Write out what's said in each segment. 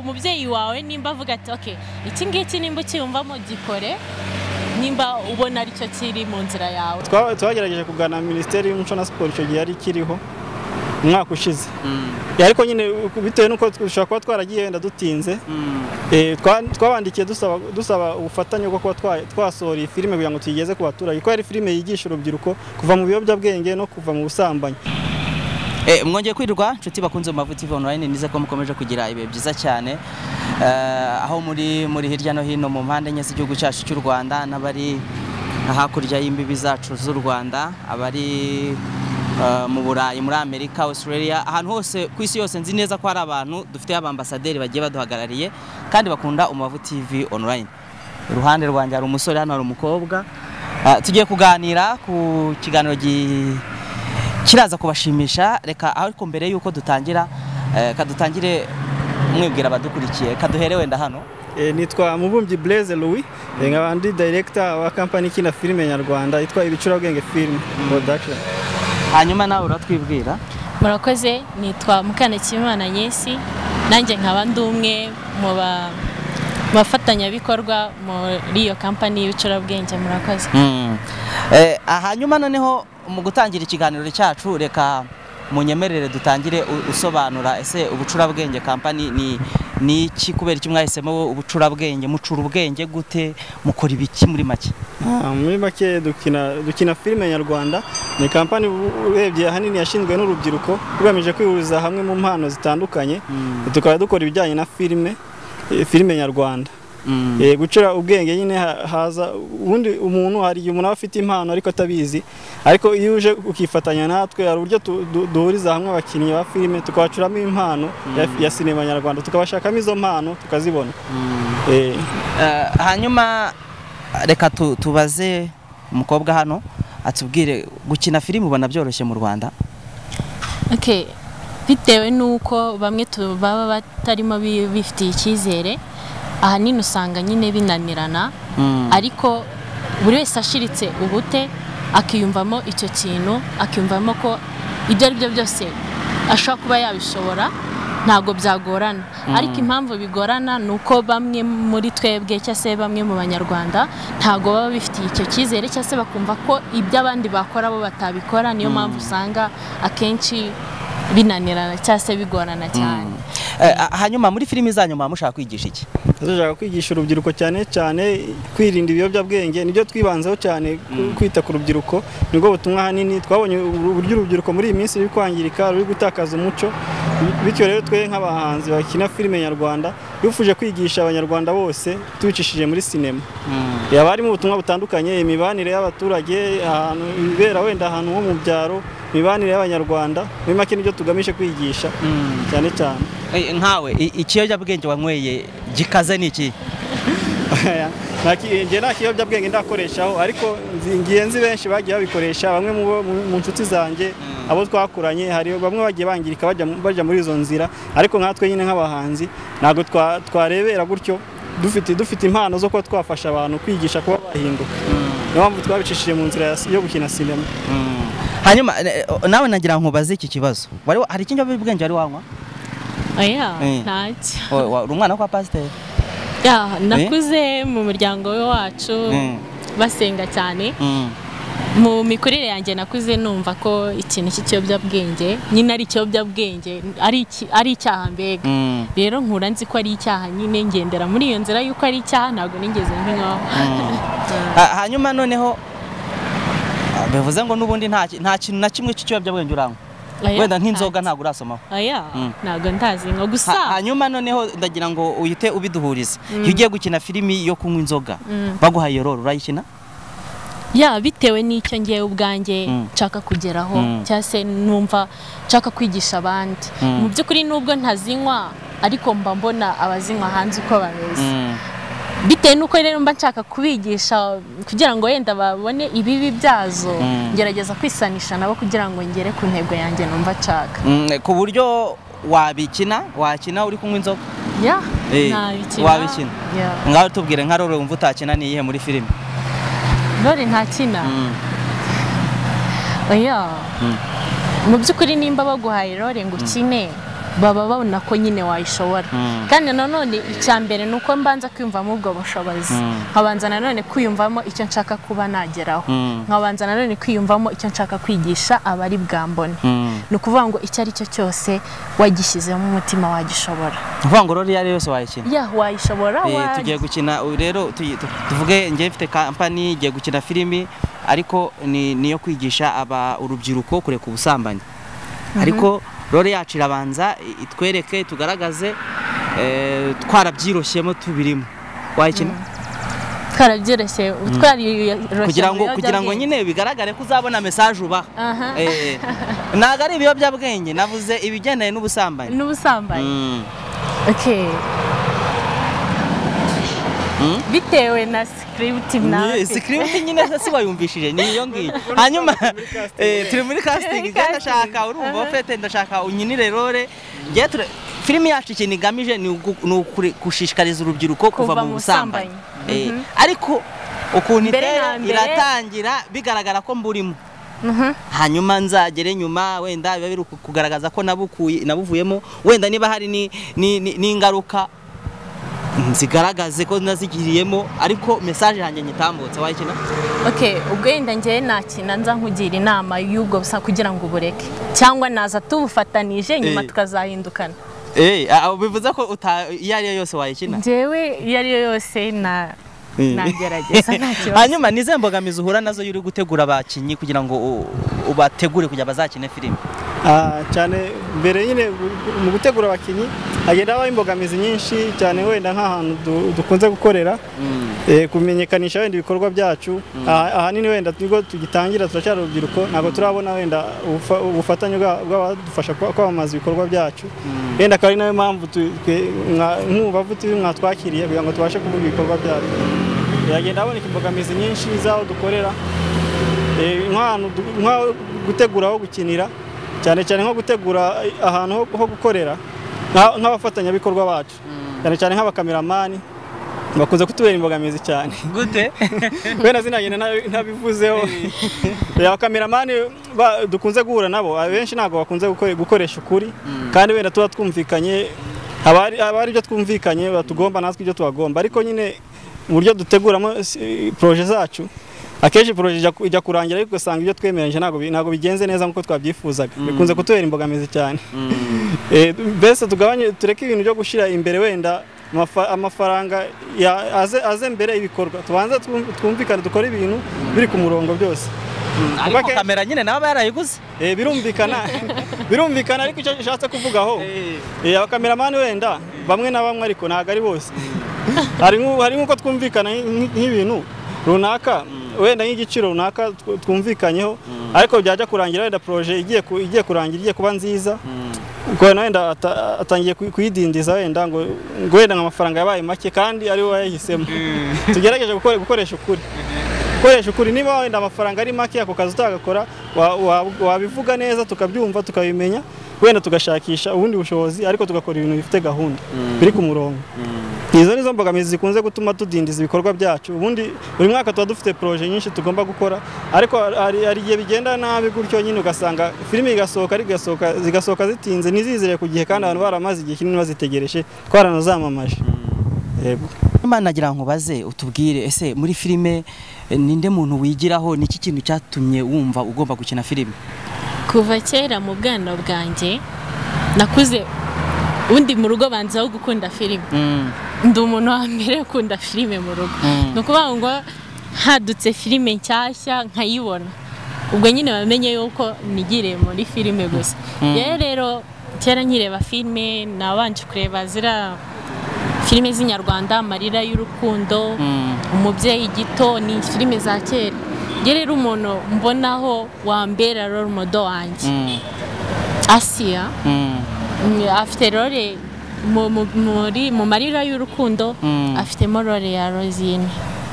umubyeyi wawe nimba avuga ati okay iki ngiki nimba cyumvamo gikore nimba ubona ari cyo kiri mu nzira yawe. Twagerageje kugana Minisiteri y'Umuco na Siporo icyo gihe yari kiriho umwaka ushize ariko nyine bitewe nuko dushaka kuba twaragiye wenda dutinze twabandikiye dusaba ubufatanye bwo kuba twasohora iyi filime kugira ngo tuyigeze ku baturage ko ari filime yigisha urubyiruko kuva mu biyobyabwenge no kuva mu busambanyi. Mwongeye kwirirwa nshuti bakunze mu Mavu TV online nize ko mukomeje kugira ibihe byiza cyane aho muri hirya no hino mu mpande enye z'igihugu cyacu cy'u Rwanda n'abari hakurya y'imbibi zacu z'u Rwanda abari mu Burayi muri Amerika Australia ahantu hose ku isi yose nzi neza ko hari abantu dufite abambasaderi bagiye baduhagarariye kandi bakunda Mavu TV online. Iruhande rwanjye hari umusore hano hari umukobwa tugiye kuganira ku kiganiro kiraza kubashimisha reka ariko mbere yuko dutangira kadutangire mwibwira abadukurikiye kaduhere wenda hano. Nitwa Mubumbyi Blaise Louis nkabandi director wa company kina filime nyarwanda yitwa Ibicurabwenge Film Production. Hanyuma nawe uratwibwira? Murakoze nitwa Mukanakimana Nyesi nanjye nkaba ndumwe mu bafatanyabikorwa muri iyo company y'Ibicurabwenge. Murakoze. Hanyuma noneho mu gutangira ikiganiro cyacu reka munyemerere dutangire usobanura ese Ubucurabwenge company ni iki kubera iki mwahisemo ubucurabwenge mucura ubwenge gute mukora ibiki muri make? Muri make dukina filime nyarwanda ni company urebye ahanini yashinzwe n'urubyiruko rugamije kwihuriza hamwe mu mpano zitandukanye tukaba dukora ibijyanye na filime nyarwanda. Gucura ubwenge nyine haza ubundi umuntu hari umuntu afite impano ariko atabizi ariko iyo uje ukifatanya natwe hari uburyo duhuriza hamwe abakinnyi ba filime tukabacuramo impano ya sinema nyarwanda tukabashakamo izo mpano tukazibona. Hanyuma reka tubaze umukobwa hano atubwire gukina filime ubona byoroshye mu Rwanda? Okay, bitewe nuko bamwe baba batarimo bifitiye icyizere ahanini usanga nyine binanirana ariko buri wese ashiritse ubute akiyumvamo icyo kintu akiyumvamo ko ibyo ari byo byose ashobora kuba yabishobora ntago byagorana ariko impamvu bigorana nuko bamwe muri twebwe cyangwa se bamwe mu banyarwanda ntago baba bifitiye icyo cyizere cyangwa se bakumva ko ibyo abandi bakora bo batabikora niyo mpamvu usanga akenshi binanirana cyangwa se bigorana cyane. Hanyuma muri filimi zanyu mushaka kwigisha iki? Dushaka kwigisha urubyiruko cyane kwirinda ibiyobyabwenge nibyo twibanzeho cyane kwita ku rubyiruko nibwo butumwa hanini twabonye uburyo urubyiruko muri iyi minsi ruri kwangirika ruri gutakaza umuco bityo rero twe nk'abahanzi bakina filime nyarwanda bifuje kwigisha abanyarwanda bose tubicishije muri sinema. Yaba harimo ubutumwa butandukanye imibanire y'abaturage ahantu ibera wenda ahantu ho mu byaro imibanire y'abanyarwanda muri make nibyo tugamije kwigisha cyane. Nkawe ikiyobyabwenge wanyweye gikaze ni iki? Ngiye nta kiyobyabwenge ndakoreshaho ariko nzi benshi bagiye babikoresha bamwe mu nshuti zanjye abo twakuranye hari bamwe bagiye bangirika bajya muri izo nzira ariko nkatwe nyine nk'abahanzi ntabwo twarebera gutyo dufite impano zo kuba twafasha abantu kwigisha kuba bahinduka niyo mpamvu twabicishije mu nzira yo gukina sinema. Hanyuma nawe nagira nkubaze iki kibazo hari ikiyobyabwenge wari wanywa? Ntacyo. Uri umwana kwa pasiteri? Nakuze mu muryango wacu basenga cyane mu mikurire yanjye nakuze numva ko ikintu cy'ikiyobyabwenge nyine ari ikiyobyabwenge ari icyaha mbega rero nkura nzi ko ari icyaha nyine ngendera muri iyo nzira yuko ari icyaha ntabwo nigeze nk'inkaho. Hanyuma noneho bivuze ngo n'ubundi nta kintu na kimwe cy'ikiyobyabwenge uranywa wenda nk'inzoga ntabwo urasomaho? Ntabwo ndazi nko gusa. Hanyuma noneho ndagira ngo uyite ubiduhurize iyo ugiye gukina filimi yo kunywa inzoga baguhaye role urayikina? Bitewe n'icyo ngiye ubwanjye nshaka kugeraho cyangwa se numva nshaka kwigisha abandi mu by'ukuri nubwo ntazinywa ariko mba mbona abazinywa hanze uko bameze bitewe nuko rero mba nshaka kubigisha kugira ngo wenda babone ibibi byazo ngerageza kwisanisha nabo kugira ngo ngere ku ntego yanjye numva nshaka. Ku buryo wakina uri kunywa inzoga? Wabikina? Ngaho tubwire nka role wumva utakina ni iyihe muri filime? Role ntakina? Mu by'ukuri nimba baguhaye role ngo ukine baba babona ko nyine wayishobora kandi nanone icya mbere ni uko mbanza kwiyumvamo ubwo bushobozi nkabanza nanone kwiyumvamo icyo nshaka kuba nageraho nkabanza nanone kwiyumvamo icyo nshaka kwigisha abari bwambone ni ukuvuga ngo icyo ari cyo cyose wagishyizemo umutima wagishobora uvuga ngo rero iyo ari yose wayikina wayishobora tugiye gukina rero tuvuge ngiye mfite kampani igiye gukina filimi ariko niyo kwigisha urubyiruko kureka ubusambanyi ariko rore yacu irabanza itwereke tugaragaze twarabyiroshyemo tubirimo wayikina twarabyiroshe kugira ngo nyine bigaragare ko uzabona message ubaha ntago ari ibiyobyabwenge navuze ibigendanye n'ubusambanyi okay bitewe na script nawe script nyine se wayumvishije ni iyo ngiyo hanyuma turi muri casting ndashaka urumva ofete ndashaka unyinire rore filimi yacu ikintu igamije ni gushishikariza urubyiruko kuva mu busambanyi ariko ukuntu iratangira bigaragara ko mburimo hanyuma nzagere nyuma wenda biba biri kugaragaza ko nabuvuyemo wenda niba hari n'ingaruka nzigaragaze ko nazigiriyemo ariko message yanjye nyitambutse wayikina okay ubwo yenda ngiye nakina nza nkugira inama y'ubwo busa kugira ngo ubureke cyangwa naza tubufatanije nyuma tukazahindukana bivuze ko iyo ari yo yose wayikina njyewe iyo ari yo yose nagerageza nta kibazo hanyuma nize mbogamizi uhura nazo yuri gutegura abakinnyi kugira ngo ubategure kugira bazakine filime cyane mbere nyine mu gutegura abakinnyi hagenda habaho imbogamizi nyinshi cyane wenda nk'ahantu dukunze gukorera kumenyekanisha wenda ibikorwa byacu ahanini wenda nibwo tugitangira turacyari urubyiruko ntabwo turabona wenda ubufatanye bw'abadufasha kwamamaza ibikorwa byacu wenda akaba ari nayo mpamvu nk'ubavuti mwatwakiriye kugira ngo tubashe kuvuga ibikorwa byacu hagenda haboneka imbogamizi nyinshi z'aho dukorera nk'aho gutegura aho gukinira cyane cyane nko gutegura ahantu ho gukorera nk'abafatanyabikorwa bacu cyane cyane nk'abakameramani bakunze kutubera imbogamizi cyane gute wenda zinagenda ntabivuzeho abakameramani dukunze guhura nabo abenshi ntabwo bakunze gukoresha ukuri kandi wenda tuba twumvikanye haba ari ibyo twumvikanye batugomba natwe ibyo tubagomba ariko nyine uburyo duteguramo proje zacu akenshi proje ijya kurangira ariko usanga ibyo twemeranyije ntabwo bigenze neza nk'uko twabyifuzaga bikunze kutubera imbogamizi cyane mbese tureke ibintu byo gushyira imbere wenda amafaranga aze mbere ibikorwa tubanza twumvikane dukora ibintu biri ku murongo byose ariko kamera nyine nabo yarayiguze birumvikana ariko icyo gishatse kuvugaho abakameramani wenda bamwe na bamwe ariko ntabwo ari bose hari nk'uko twumvikana nk'ibintu runaka wenda nk'igiciro runaka twumvikanyeho ariko byajya kurangira wenda proje igiye kurangira igiye kuba nziza ubwo wenda atangiye kuyidindiza wenda ngo wenda amafaranga yabaye make kandi ari wowe yahisemo tugerageje gukoresha ukuri niba wenda amafaranga ari make ako kazi utagakora wabivuga neza tukabyumva tukabimenya wenda tugashakisha ubundi bushobozi ariko tugakora ibintu bifite gahunda biri ku murongo izo nizo mbogamizi zikunze gutuma tudindiza ibikorwa byacu ubundi buri mwaka tuba dufite proje nyinshi tugomba gukora ariko hari igihe bigenda nabi gutyo nyine ugasanga filime zigasohoka zitinze ntizizire ku gihe kandi abantu baramaze igihe kinini bazitegereje twaranazamamaje yego Imana nagira ngo baze utubwire ese muri filime ninde muntu wigiraho niki kintu cyatumye wumva ugomba gukina filime kuva kera mu bwana bwanjye nakuze undi mu rugo banzaho gukunda filime ndi umuntu wa mbere ukunda filime mu rugo no kuvuga ngo hadutse filime nshyashya nkayibona ubwo nyine bamenye yuko nigire muri filime gusa rero kera nkireba filime nabanje kureba zira filime z'inyarwanda amarira y'urukundo umubyeyi gito ni filime za kera rero umuntu mbonaho wambera role model wanjye Asia afite role mu marira y'urukundo afitemo role ya Rosine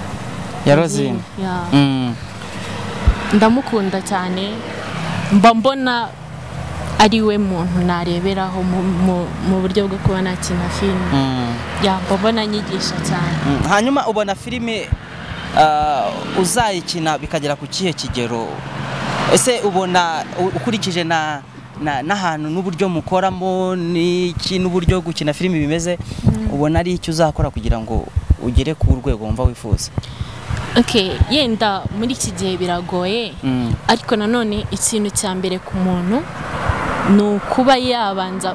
ndamukunda cyane mbona ari we muntu nareberaho mu buryo bwo kuba nakina filime mbona nyigisha cyane hanyuma ubona filime uzayikina bikagera ku kihe kigero ese ubona ukurikije n'ahantu n'uburyo mukoramo n'uburyo gukina filimi bimeze ubona ari icyo uzakora kugira ngo ugere ku rwego wumva wifuza? Okay, yenda muri iki gihe biragoye ariko nanone ikintu cya mbere ku muntu ni ukuba yabanza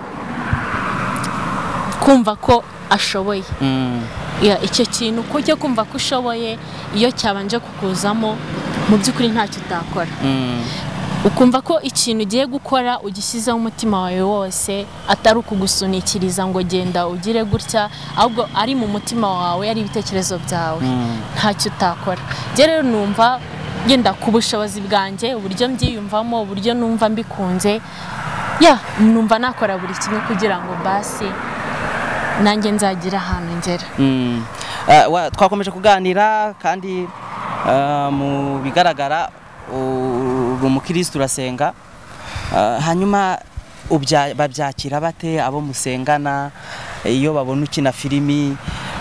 kumva ko ashoboye. Icyo kintu kujya kumva ko ushoboye iyo cyabanje kukuzamo mu by'ukuri ntacyo utakora. Ukumva ko ikintu ugiye gukora ugishyizeho umutima wawe wose atari ukugusunikiriza ngo genda ugire gutya, ahubwo ari mu mutima wawe ari ibitekerezo byawe ntacyo utakora. Rero numva genda ku bushobozi bwanjye, uburyo mbyiyumvamo, uburyo numva mbikunze, numva nakora buri kimwe kugira ngo basi nanjye nzagira ahantu ngera. Twakomeje kuganira kandi mu bigaragara uri umukristo urasenga, hanyuma babyakira bate abo musengana iyo babona ukina filimi?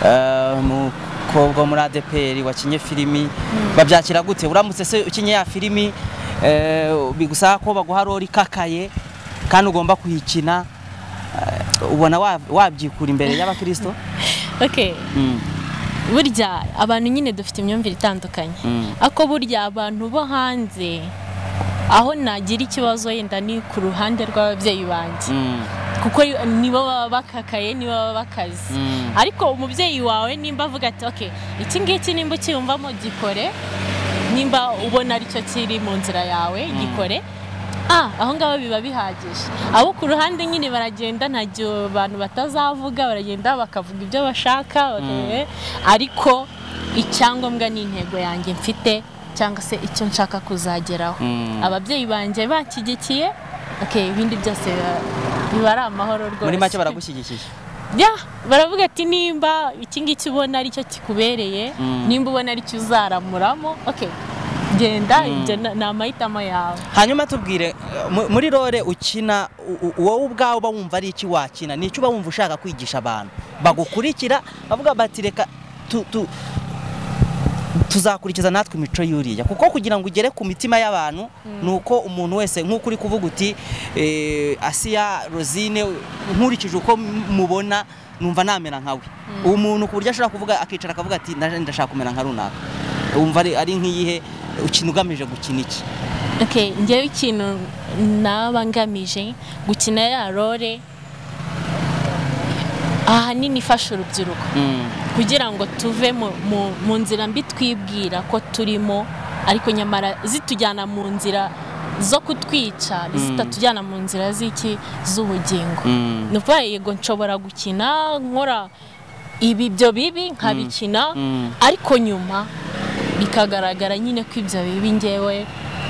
Umukobwa wo muri ADPR wakinye filimi babyakira gute? Uramutse se ukinye ya filimi bigusaba ko baguha roli kakaye kandi ugomba kuyikina, ubona wabyikura imbere y'abakristo? Okay. Burya abantu nyine dufite imyumvire itandukanye, ako burya abantu bo hanze aho nagira ikibazo yenda ni ku ruhande rw'ababyeyi banjye, kuko nibo baba bakakaye, nibo baba bakazi. Ariko umubyeyi wawe nimba avuga ati okay, iki ngiki nimba ukiyumvamo gikore, nimba ubona aricyo kiri mu nzira yawe gikore, aho ngaho biba bihagije. Abo ku ruhande nyine baragenda ntacyo abantu batazavuga, baragenda bakavuga ibyo bashaka, ariko icyangombwa ni intego yanjye mfite cyangwa se icyo nshaka kuzageraho. Ababyeyi banjye bakigikiye, ibindi byose biba ari amahoro rwose. Muri make baragushyigikiye? Baravuga ati nimba iki ngiki ubona aricyo kikubereye, nimba ubona aricyo uzaramuramo, genda, ibyo ni amahitamo yawe. Hanyuma tubwire, muri role ukina wowe ubwawe uba wumva ari iki wakina? Ni icyo uba wumva ushaka kwigisha abantu bagukurikira bavuga bati reka tuzakurikiza natwe imico y'uriya? Kuko kugira ngo ugere ku mitima y'abantu nuko umuntu wese nk'uko uri kuvuga uti Asiya Rosine, nkurikije uko mubona numva namera nkawe. Umuntu ku buryo ashobora kuvuga akicara akavuga ati ndashaka kumera nka runaka, wumva ari nk'iyihe ukina ugamije gukina iki? Njyewe ikintu naba ngamije gukina ya role ahanini ifasha urubyiruko kugira ngo tuve mu nzira mbi twibwira ko turimo, ariko nyamara zitujyana mu nzira zo kutwica, zitatujyana mu nzira z'ubugingo. Ni ukuvuga yego nshobora gukina nkora ibyo bibi nkabikina, ariko nyuma bikagaragara nyine ko ibyo bibi ngewe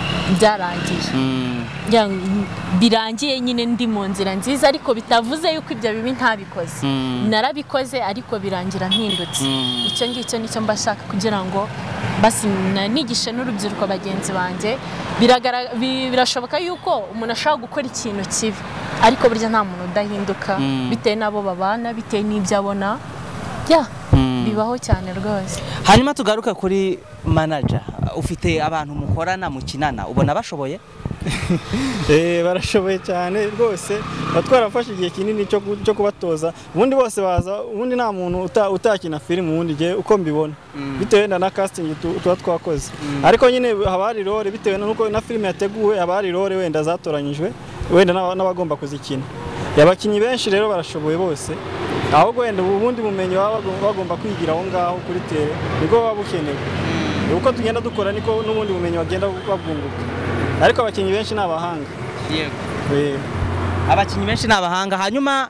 byarangiye, birangiye nyine ndi mu nzira nziza, ariko bitavuze yuko ibyo bibi ntabikoze. Narabikoze ariko birangira mpindutse. Icyo ngicyo nicyo mbashaka kugira ngo basi nigishe n'urubyiruko bagenzi banjye. Birashoboka yuko umuntu ashobora gukora ikintu kibi, ariko burya nta muntu udahinduka bitewe n'abo babana, bitewe n'ibyo abona. Bibaho cyane rwose. Hanyuma tugaruke kuri manager, ufite abantu mukorana mukinana, ubona bashoboye? Barashoboye cyane rwose, batwarafashe igihe kinini cyo kubatoza. Ubundi bose baza, ubundi nta muntu utakina filime ubundi gihe uko mbibona, bitewe na casting tuba twakoze. Ariko nyine haba hari role bitewe nuko na filime yateguwe, haba hari role wenda zatoranyijwe, wenda n'abagomba kuzikina. Abakinnyi benshi rero barashoboye bose, ahubwo wenda ubundi bumenyi bagomba kwigira aho ngaho kuri tele niko baba bukenewe. Uko tugenda dukora niko n'ubundi bumenyi bagenda babwunguka. Ariko abakinnyi benshi ni abahanga. Yego. Abakinnyi benshi ni abahanga. Hanyuma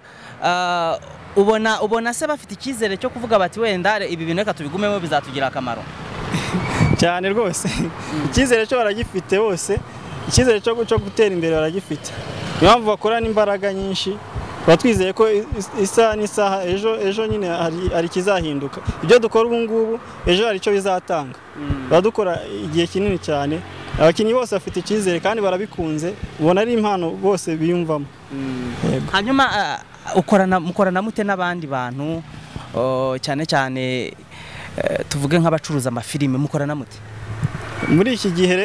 ubona se bafite icyizere cyo kuvuga bati wenda ibi bintu reka tubigumemo bizatugira akamaro? Cyane rwose. Icyizere cyo baragifite bose, icyizere cyo gutera imbere baragifite. Niyo mpamvu bakorana imbaraga nyinshi, twizeye ko isaha n'isaha ejo nyine hari kizahinduka. Ibyo dukora ubu ngubu ejo hari icyo bizatanga. Badukora igihe kinini cyane, abakinnyi bose bafite icyizere kandi barabikunze, ubona ari impano bose biyumvamo. Hanyuma mukorana mute n'abandi bantu, cyane cyane tuvuge nk'abacuruza amafilime, mukorana mute? Muri iki gihe rero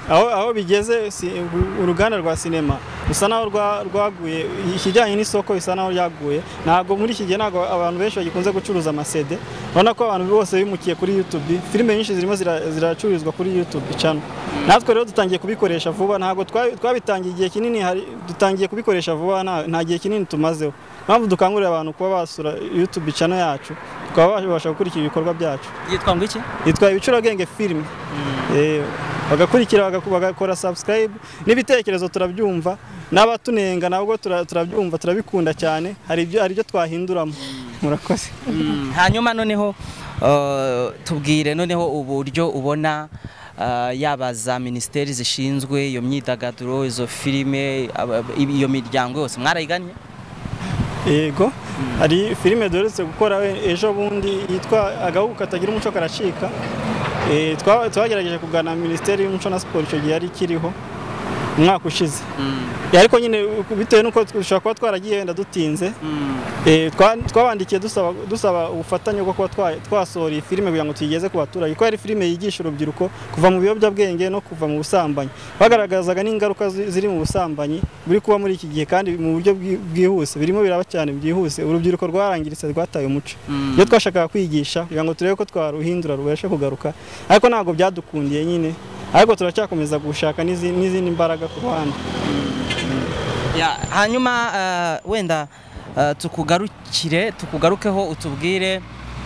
aho bigeze uruganda rwa sinema rusa naho rwaguye, ikijyanye n'isoko bisa naho ryaguye. Ntabwo muri iki gihe ntabwo abantu benshi bagikunze gucuruza amasede, urabona ko abantu bose bimukiye kuri YouTube, filime nyinshi zirimo ziracururizwa kuri YouTube channel. Natwe rero dutangiye kubikoresha vuba, ntabwo twabitangiye igihe kinini, dutangiye kubikoresha vuba, nta gihe kinini tumazeho. Mpamvu dukangurira abantu kuba basura YouTube channel yacu, tukaba babasha gukurikira ibikorwa byacu. Yitwa ngo iki? Yitwa Ibicurabwenge Film. Bagakurikira bagakora subscribe, n'ibitekerezo turabyumva, n'abatunenga nabwo turabyumva, turabikunda cyane, hari ibyo twahinduramo. Murakoze. Hanyuma noneho tubwire noneho uburyo ubona yaba za ministeri zishinzwe iyo myidagaduro, izo filime, iyo miryango yose mwarayiganye? Yego, hari filime duherutse gukora ejo bundi yitwa Agahugu Katagira Umuco Karacika. Twagerageje kugana Minisiteri y'Umuco na Siporo icyo gihe yari kiriho umwaka ushize. Ariko nyine bitewe nuko dushobora kuba twaragiye wenda dutinze, twabandikiye dusaba ubufatanye bwo kuba twasohora iyi filime kugira ngo tuyigeze ku baturage, ko ari filime yigisha urubyiruko kuva mu biyobyabwenge no kuva mu busambanyi. Bagaragazaga n'ingaruka ziri mu busambanyi buri kuba muri iki gihe kandi mu buryo bwihuse, birimo biraba cyane byihuse, urubyiruko rwarangiritse, rwataye umuco. Iyo twashakaga kwigisha kugira ngo turebe ko twaruhindura rubashe kugaruka, ariko ntabwo byadukundiye nyine, ariko turacyakomeza gushaka n'izindi mbaraga ku ruhande. Hanyuma wenda tukugarukeho utubwire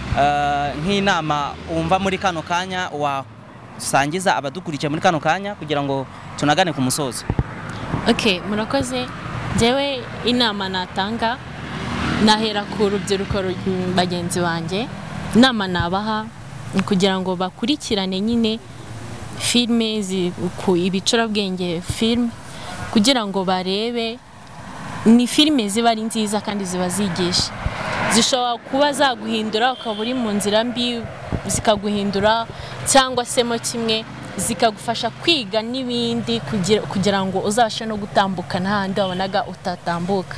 nk'inama wumva muri kano kanya wasangiza abadukurikiye muri kano kanya kugira ngo tunagane ku musozo. Okay, murakoze. Jewe inama natanga nahera ku rubyiruko bagenzi banjye, inama nabaha kugira ngo bakurikirane nyine filme ku Ibicurabwenge Film, kugira ngo barebe ni filime ziba ari nziza kandi ziba zigisha. Zishobora kuba zaguhindura ukaba uri mu nzira mbi zikaguhindura, cyangwa se mo kimwe zikagufasha kwiga n'ibindi kugira ngo uzabashe no gutambuka n'ahandi wabonaga utatambuka.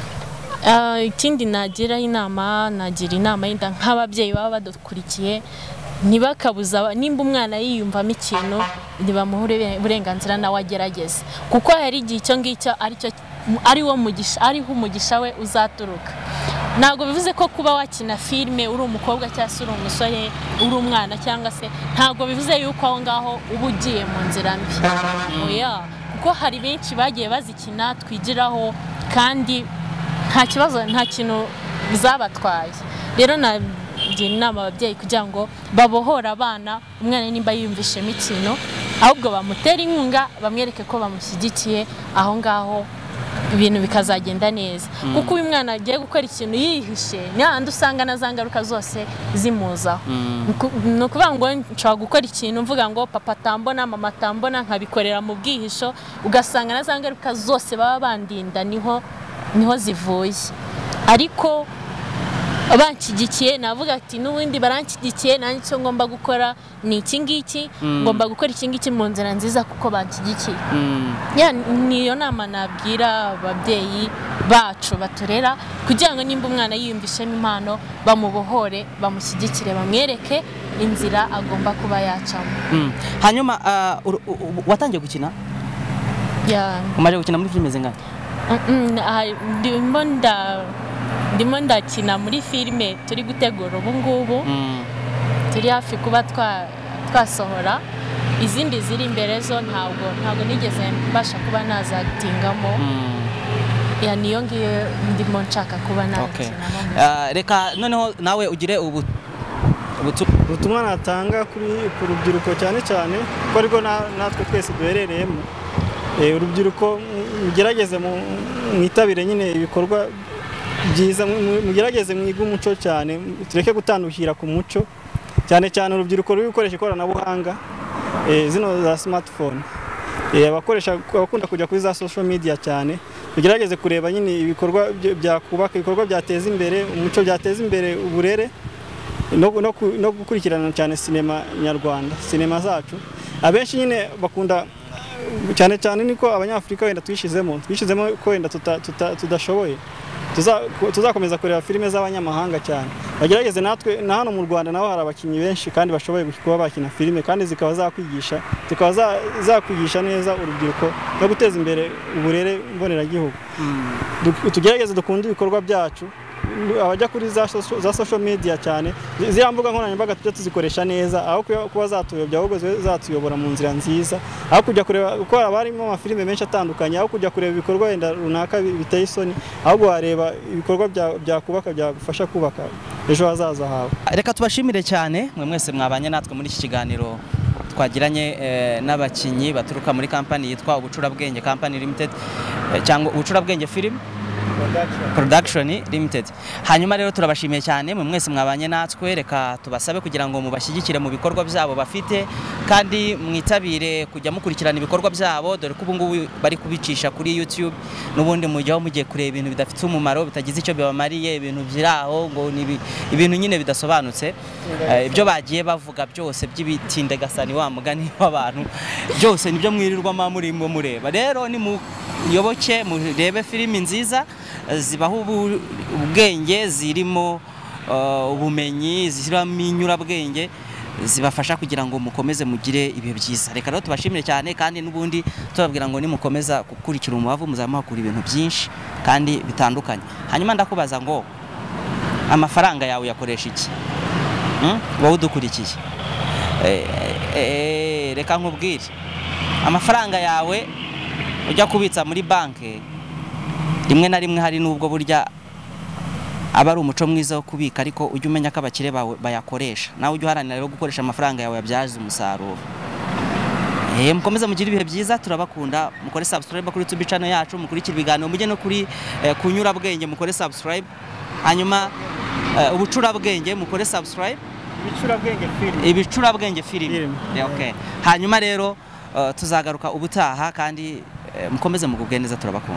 Ikindi nagira inama yenda nk'ababyeyi baba badukurikiye, ntibakabuza nimba umwana yiyumvamo ikintu ntibamuhe uburenganzira nawe agerageze, kuko hari igihe icyo ngicyo ariho umugisha we uzaturuka. Ntabwo bivuze ko kuba wakina filime uri umukobwa cyangwa se uri umusore, uri umwana cyangwa se, ntabwo bivuze yuko aho ngaho uba ugiye mu nzira mbi. Oya, kuko hari benshi bagiye bazikina twigiraho kandi nta kibazo, nta kintu bizabatwaye. Rero nagira inama ababyeyi kugira ngo babohore abana, umwana nimba yiyumvishemo ikintu ahubwo bamutera inkunga, bamwereke ko bamushyigikiye, aho ngaho ibintu bikazagenda neza. Kuko uyu mwana agiye gukora ikintu yihishe, n'ahandi usanga na za ngaruka zose zimuzaho. Ni ukuvuga ngo nshobora gukora ikintu mvuga ngo papa atambona, mama atambona, nkabikorera mu bwihisho, ugasanga na za ngaruka zose baba bandinda niho zivuye. Ariko abanshyigikiye navuga ati n'ubundi baranshyigikiye, nanjye icyo ngomba gukora ni iki ngiki, ngomba gukora iki ngiki mu nzira nziza kuko banshyigikiye. Niyo nama nabwira ababyeyi bacu baturera, kugira ngo nimba umwana yiyumvishemo impano bamubohore, bamushyigikire, bamwereke inzira agomba kuba yacamo. Hanyuma watangiye gukina? Umaze gukina muri filime zingana? Ndimo ndakina muri filime turi gutegura ubu ngubu, turi hafi kuba twasohora. Izindi ziri imbere zo ntabwo nigeze mbasha kuba nazatingamo. Niyo ngiyo ndimo nshaka kuba nakinamo. Reka noneho nawe ugire ubutumwa natanga ku rubyiruko cyane cyane ko ariko natwe twese duherereyemo. Urubyiruko mugerageze mwitabire nyine ibikorwa byiza, mugerageze mwiga umuco cyane, tureke gutandukira ku muco, cyane cyane urubyiruko ruri gukoresha ikoranabuhanga, zino za smartphone, abakunda kujya kuri za social media cyane. Mugerageze kureba nyine ibikorwa byakubaka, ibikorwa byateza imbere umuco, byateza imbere uburere, no gukurikirana cyane sinema nyarwanda, sinema zacu. Abenshi nyine bakunda cyane niko abanyafrika wenda twishizemo ko wenda tudashoboye, tuzakomeza kureba filime z'abanyamahanga cyane, bagerageze natwe na hano mu Rwanda naho hari abakinnyi benshi kandi bashoboye kuba bakina filime kandi zikaba zakwigisha neza urubyiruko no guteza imbere uburere mboneragihugu. Tugerageze dukunde ibikorwa byacu, abajya kuri za social media cyane, ziriya mbuga nkoranyambaga tujya tuzikoresha neza, aho kuba zatuyobya ahubwo zatuyobora mu nzira nziza, aho kujya kureba uko barimo amafilime menshi atandukanye, aho kujya kureba ibikorwa wenda runaka biteye isoni, ahubwo wareba ibikorwa byakubaka byagufasha kubaka ejo hazaza hawe. Reka tubashimire cyane mwe mwese mwabanye natwe muri iki kiganiro twagiranye n'abakinnyi baturuka muri kampani yitwa Ubucurabwenge Company Limited cyangwa Ubucurabwenge Film Production Limited. Hanyuma rero turabashimiye cyane mwe mwese mwabanye natwe, reka tubasabe kugira ngo mubashyigikire mu bikorwa byabo bafite kandi mwitabire kujya mukurikirana ibikorwa byabo, dore ko ubu ngubu bari kubicisha kuri YouTube, n'ubundi mujyaho mugiye kureba ibintu bidafite umumaro, bitagize icyo bibamariye, ibintu byiraho ngo ni ibintu nyine bidasobanutse, ibyo bagiye bavuga byose by'ibitinde gasani wa mugani w'abantu byose nibyo mwirirwa murimo mureba. Rero ni muyoboke murebe filimi nziza zibaho ubwenge, zirimo ubumenyi, zirimo inyurabwenge, zibafasha kugira ngo mukomeze mugire ibihe byiza. Reka rero tubashimire cyane kandi n'ubundi tubabwira ngo nimukomeza gukurikira Umubavu muzamuhakura ibintu byinshi kandi bitandukanye. Hanyuma ndakubaza ngo amafaranga yawe yakoresha iki? Wowe udukurikiye, reka nkubwire, amafaranga yawe ujya kubitsa muri banki rimwe na rimwe hari n'ubwo burya aba ari umuco mwiza wo kubika, ariko ujye umenya ko abakire bawe bayakoresha, nawe ujye uharanira rero gukoresha amafaranga yawe yabyaza umusaruro. Mukomeze mugire ibihe byiza, turabakunda, mukore subscribe kuri YouTube channel yacu, mukurikira ibiganiro, mujye no kuri Kunyurabwenge mukore subscribe, hanyuma Ubucurabwenge mukore subscribe, Ibicurabwenge film. Okay. Hanyuma rero tuzagaruka ubutaha kandi mukomeze mugubwe neza, turabakunda.